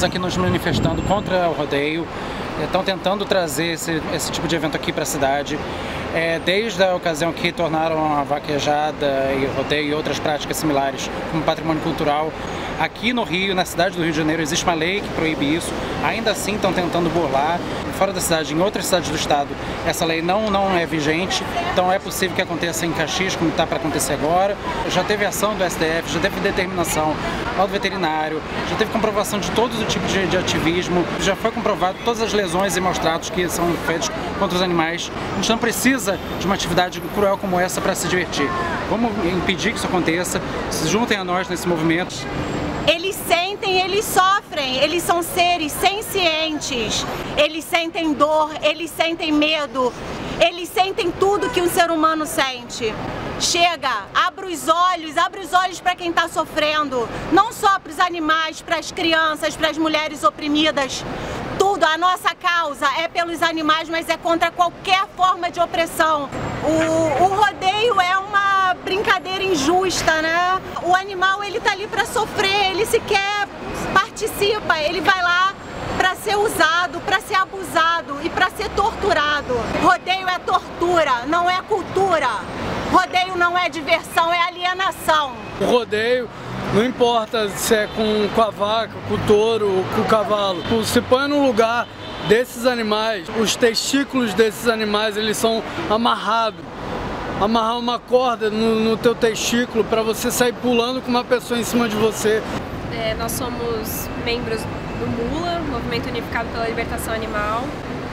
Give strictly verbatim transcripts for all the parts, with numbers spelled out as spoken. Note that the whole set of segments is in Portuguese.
aqui nos manifestando contra o rodeio, estão tentando trazer esse, esse tipo de evento aqui para a cidade. É, desde a ocasião que tornaram a vaquejada e o rodeio e outras práticas similares como patrimônio cultural, aqui no Rio, na cidade do Rio de Janeiro, existe uma lei que proíbe isso. Ainda assim estão tentando burlar. Fora da cidade, em outras cidades do estado, essa lei não, não é vigente. Então é possível que aconteça em Caxias, como está para acontecer agora. Já teve ação do S T F, já teve determinação ao veterinário, já teve comprovação de todos os tipos de, de ativismo. Já foi comprovado todas as lesões e maus tratos que são feitos contra os animais. A gente não precisa de uma atividade cruel como essa para se divertir. Vamos impedir que isso aconteça. Se juntem a nós nesse movimento. Eles sentem, eles sofrem, eles são seres sencientes, eles sentem dor, eles sentem medo, eles sentem tudo que um ser humano sente. Chega, abra os olhos, abra os olhos para quem está sofrendo, não só para os animais, para as crianças, para as mulheres oprimidas. Tudo, a nossa causa é pelos animais, mas é contra qualquer forma de opressão. O, o rodeio é uma brincadeira injusta, né? O animal, ele tá ali para sofrer, ele sequer participa, ele vai lá para ser usado, para ser abusado e para ser torturado. Rodeio é tortura, não é cultura. Rodeio não é diversão, é alienação. O rodeio, não importa se é com, com a vaca, com o touro ou com o cavalo, se põe no lugar desses animais, os testículos desses animais, eles são amarrados. Amarrar uma corda no, no teu testículo para você sair pulando com uma pessoa em cima de você. É, nós somos membros do MULA, Movimento Unificado pela Libertação Animal.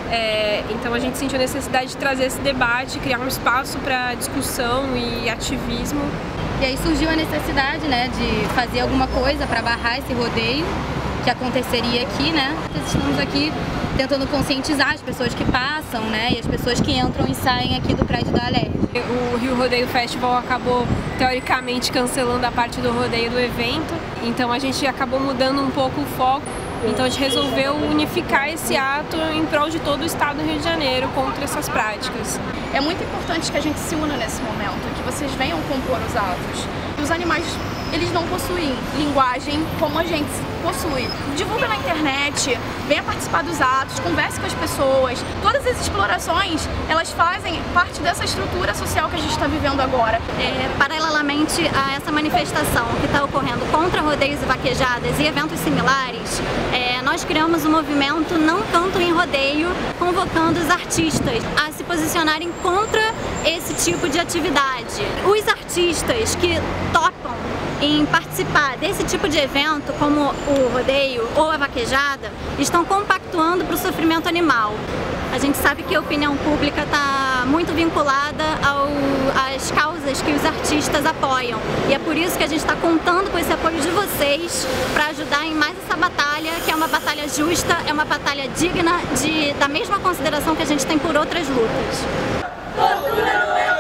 É, então a gente sentiu a necessidade de trazer esse debate, criar um espaço para discussão e ativismo. E aí surgiu a necessidade, né, de fazer alguma coisa para barrar esse rodeio que aconteceria aqui, né? Estamos aqui tentando conscientizar as pessoas que passam, né, e as pessoas que entram e saem aqui do prédio da Alerj. O Rio Rodeio Festival acabou, teoricamente, cancelando a parte do rodeio do evento, então a gente acabou mudando um pouco o foco. Então a gente resolveu unificar esse ato em prol de todo o estado do Rio de Janeiro contra essas práticas. É muito importante que a gente se una nesse momento, que vocês venham compor os atos. Os animais, eles não possuem linguagem como a gente possui. Divulga na internet, venha participar dos atos, converse com as pessoas. Todas as explorações, elas fazem parte dessa estrutura social que a gente está vivendo agora. É, paralelamente a essa manifestação que está ocorrendo contra rodeios e vaquejadas e eventos similares, é, nós criamos um movimento Não Canto em Rodeio, convocando os artistas a se posicionarem contra esse tipo de atividade. Os artistas que topam em participar desse tipo de evento, como o rodeio ou a vaquejada, estão compactuando para o sofrimento animal. A gente sabe que a opinião pública está muito vinculada ao, às causas que os artistas apoiam. E é por isso que a gente está contando com esse apoio de vocês para ajudar em mais essa batalha, que é uma batalha justa, é uma batalha digna de, da mesma consideração que a gente tem por outras lutas. Tortura não é